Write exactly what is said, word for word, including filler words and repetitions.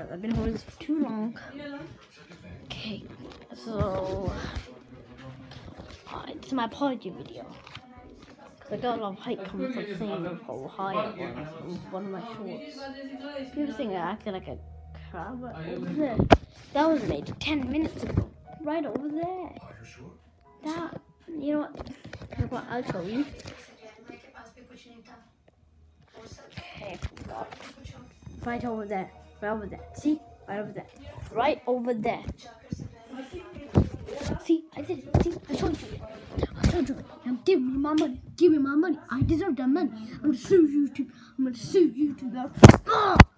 guys. I've been holding this for too long. Okay, so uh, it's my apology video. Because I got a lot of hate comments of saying the whole high on one of my shorts. People think I acted like a crab over there. That was made ten minutes ago. Right over there. That, you know what? Look what I'll show you. Okay, right over there. Right over there. See? Right over there. Right over there. See? I did it. See? I showed you. I showed you. Now give me my money. Give me my money. I deserve that money. I'm gonna sue YouTube. I'm gonna sue YouTube. Ah!